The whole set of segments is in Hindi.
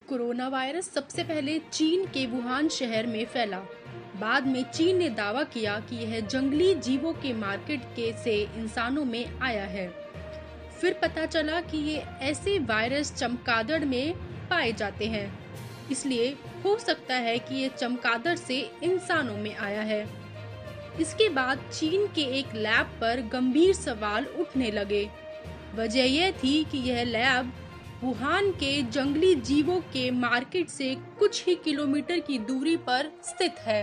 कोरोना वायरस सबसे पहले चीन के वुहान शहर में फैला। बाद में चीन ने दावा किया कि यह जंगली जीवों के मार्केट के से इंसानों में आया है। फिर पता चला कि ये ऐसे वायरस चमगादड़ में पाए जाते हैं, इसलिए हो सकता है कि ये चमगादड़ से इंसानों में आया है। इसके बाद चीन के एक लैब पर गंभीर सवाल उठने लगे। वजह यह थी कि यह लैब वुहान के जंगली जीवों के मार्केट से कुछ ही किलोमीटर की दूरी पर स्थित है।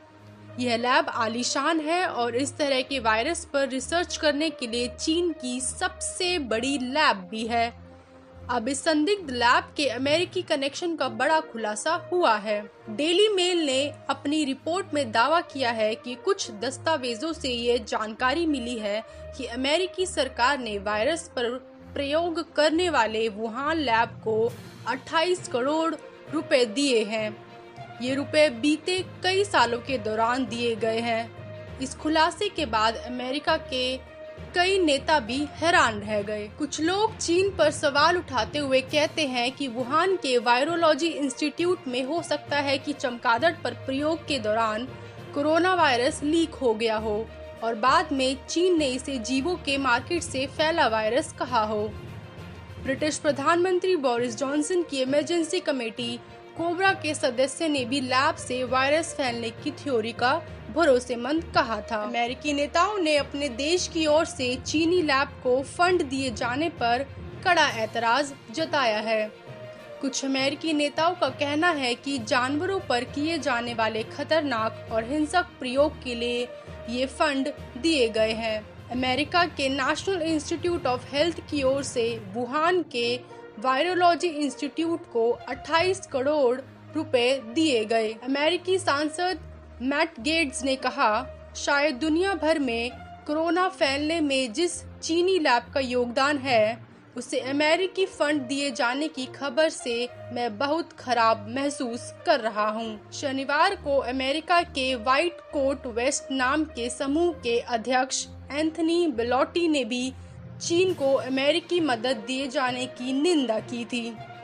यह लैब आलीशान है और इस तरह के वायरस पर रिसर्च करने के लिए चीन की सबसे बड़ी लैब भी है। अब इस संदिग्ध लैब के अमेरिकी कनेक्शन का बड़ा खुलासा हुआ है। डेली मेल ने अपनी रिपोर्ट में दावा किया है कि कुछ दस्तावेजों से ये जानकारी मिली है कि अमेरिकी सरकार ने वायरस पर प्रयोग करने वाले वुहान लैब को 28 करोड़ रुपए दिए हैं। ये रुपए बीते कई सालों के दौरान दिए गए हैं। इस खुलासे के बाद अमेरिका के कई नेता भी हैरान रह गए। कुछ लोग चीन पर सवाल उठाते हुए कहते हैं कि वुहान के वायरोलॉजी इंस्टीट्यूट में हो सकता है कि चमगादड़ पर प्रयोग के दौरान कोरोना वायरस लीक हो गया हो और बाद में चीन ने इसे जीवों के मार्केट से फैला वायरस कहा हो। ब्रिटिश प्रधानमंत्री बोरिस जॉनसन की इमरजेंसी कमेटी कोबरा के सदस्य ने भी लैब से वायरस फैलने की थ्योरी का भरोसेमंद कहा था। अमेरिकी नेताओं ने अपने देश की ओर से चीनी लैब को फंड दिए जाने पर कड़ा ऐतराज जताया है। कुछ अमेरिकी नेताओं का कहना है कि जानवरों पर किए जाने वाले खतरनाक और हिंसक प्रयोग के लिए ये फंड दिए गए हैं। अमेरिका के नेशनल इंस्टीट्यूट ऑफ हेल्थ की ओर से वुहान के वायरोलॉजी इंस्टीट्यूट को 28 करोड़ रुपए दिए गए। अमेरिकी सांसद मैट गेट्स ने कहा, शायद दुनिया भर में कोरोना फैलने में जिस चीनी लैब का योगदान है उसे अमेरिकी फंड दिए जाने की खबर से मैं बहुत खराब महसूस कर रहा हूं। शनिवार को अमेरिका के व्हाइट कोट वेस्ट नाम के समूह के अध्यक्ष एंथनी बेलोटी ने भी चीन को अमेरिकी मदद दिए जाने की निंदा की थी।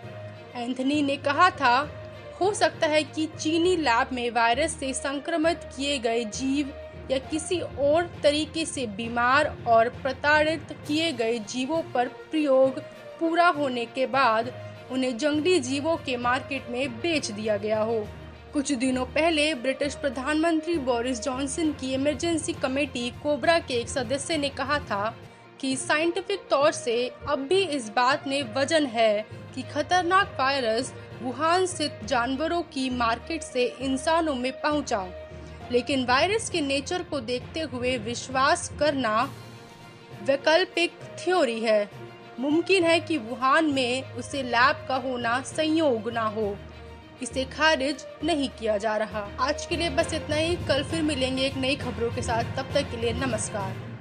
एंथनी ने कहा था, हो सकता है कि चीनी लैब में वायरस से संक्रमित किए गए जीव या किसी और तरीके से बीमार और प्रताड़ित किए गए जीवों पर प्रयोग पूरा होने के बाद उन्हें जंगली जीवों के मार्केट में बेच दिया गया हो। कुछ दिनों पहले ब्रिटिश प्रधानमंत्री बोरिस जॉनसन की इमरजेंसी कमेटी कोबरा के एक सदस्य ने कहा था कि साइंटिफिक तौर से अब भी इस बात में वजन है कि खतरनाक वायरस वुहान स्थित जानवरों की मार्केट से इंसानों में पहुंचा, लेकिन वायरस के नेचर को देखते हुए विश्वास करना वैकल्पिक थ्योरी है। मुमकिन है कि वुहान में उसे लैब का होना संयोग ना हो। इसे खारिज नहीं किया जा रहा। आज के लिए बस इतना ही। कल फिर मिलेंगे एक नई खबरों के साथ। तब तक के लिए नमस्कार।